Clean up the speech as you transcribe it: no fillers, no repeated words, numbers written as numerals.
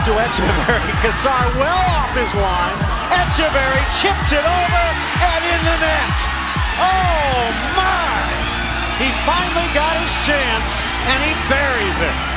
pass to Etcheverry. Cassar well off his line. Etcheverry chips it over and in the net. Oh my! He finally got his chance and he buries it.